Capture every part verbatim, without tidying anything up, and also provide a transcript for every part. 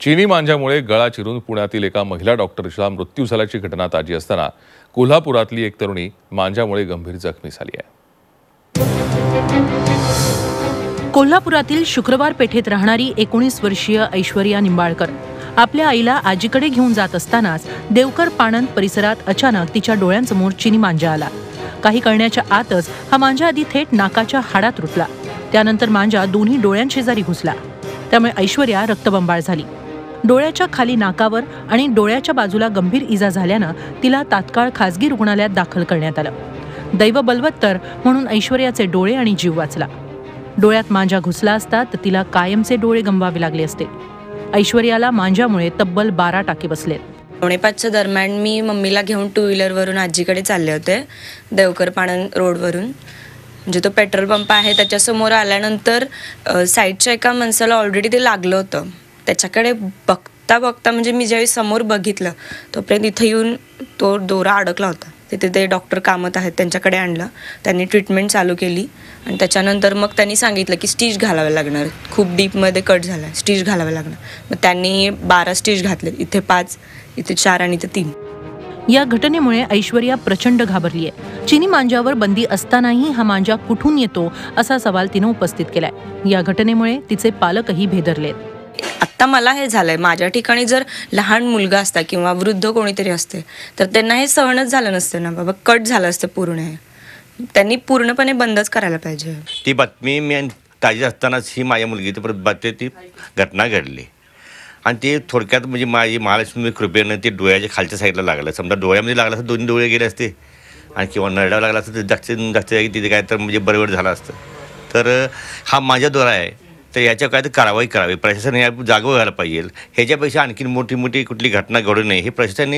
चीनी मांजामुळे गळा चिरून पुण्यातील एका महिला डॉक्टरचा मृत्यू झाल्याची घटना ताजी असताना कोल्हापुरातली एक तरुणी मांजामुळे गंभीर जखमी झाली आहे। कोल्हापुरातील शुक्रवार पेठेत राहणारी एकोणीस वर्षीय ऐश्वर्या निंबाळकर आपल्या आईला आजीकडे घेऊन जात असतानाच देवकर पाणंद परिसरात अचानक तिच्या डोळ्यांसमोर चीनी मांजा आला। काही कळण्याच्या आतच हा मांजा आधी थेट नाकाच्या हाडात रुतला, त्यानंतर मांजा दोन्ही डोळ्यांशेजारी घुसला, त्यामुळे ऐश्वर्या रक्तबंबाळ झाली। डोळ्याच्या खाली नाकावर आणि डोळ्याच्या बाजूला गंभीर इजा झाल्यानं तिला तात्काळ खासगी रुग्णालयात दाखल करण्यात आलं। दैव बलवत्तर म्हणून ऐश्वर्याचे डोळे आणि जीव वाचला। डोळ्यात मांजा घुसला असता तर तिला कायमचे डोळे गमवावे लागले असते। ऐश्वर्याला मांजामुळे तब्बल बारा टाके बसलेत। पावणे पाचच्या दरम्यान मी मम्मीला घेऊन टू व्हीलरवरून आजीकडे चालले होते, देवकर पाणंद रोडवरून। म्हणजे तो पेट्रोल पंप आहे त्याच्यासमोर आल्यानंतर साईडच्या एका माणसाला ऑलरेडी ते लागलं होतं। त्याच्याकडे बघता बघता म्हणजे मी ज्यावेळी समोर बघितलं तोपर्यंत इथं येऊन तो दोरा अडकला होता। तिथे ते डॉक्टर कामत आहेत त्यांच्याकडे आणलं, त्यांनी ट्रीटमेंट चालू केली आणि त्याच्यानंतर मग त्यांनी सांगितलं की स्टिच घालावे लागणार, खूप डीपमध्ये कट झाला आहे, स्टिच घालावे लागणार। मग त्यांनी बारा स्टिच घातले, इथे पाच, इथे चार आणि इथे तीन। या घटनेमुळे ऐश्वर्या प्रचंड घाबरली आहे। चीनी मांजावर बंदी असतानाही हा मांजा कुठून येतो असा सवाल तिने उपस्थित केलाय। या घटनेमुळे तिचे पालकही भेदरलेत। आत्ता मला हे झालंय, माझ्या ठिकाणी जर लहान मुलगा असता किंवा वृद्ध कोणीतरी असते तर त्यांना हे सहनच झालं नसतं ना बाबा, कट झालं असतं पूर्ण। हे त्यांनी पूर्णपणे बंदच करायला पाहिजे। ती बातमी मी ताजी असतानाच ही माझ्या मुलगी बातमी ती घटना घडली आणि ते थोडक्यात म्हणजे माझी महालक्ष्मी कृपेनं ते डोळ्याच्या खालच्या साईडला लागलं। समजा डोळ्यामध्ये लागलं असतं, दोन्ही डोळे गेले असते आणि किंवा नरड्यावर लागला असतं तर जास्त जास्त तिथे काय तर म्हणजे बरोबर झालं असतं। तर हा माझा दोरा आहे, तर याच्या काय तर कारवाई करावी, प्रशासन या जागं व्हायला पाहिजे। ह्याच्यापेक्षा आणखी मोठी मोठी कुठली घटना घडू नये हे प्रशासनाने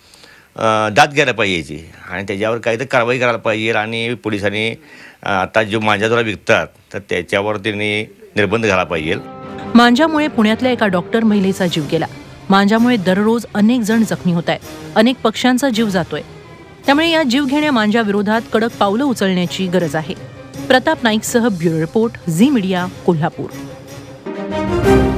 दाद घ्यायला पाहिजे आणि त्याच्यावर काही तर कारवाई करायला पाहिजे। आणि पोलिसांनी आता जो मांजाद्वारा विकतात तर त्याच्यावर त्यांनी निर्बंध घालायला पाहिजे। मांजामुळे पुण्यातल्या एका डॉक्टर महिलेचा जीव गेला। मांजामुळे दररोज अनेक जण जखमी होत आहेत, अनेक पक्ष्यांचा जीव जातोय। त्यामुळे या जीवघेण्या मांजा विरोधात कडक पावलं उचलण्याची गरज आहे। प्रताप नाईकसह bureau report, Zee media, Kolhapur.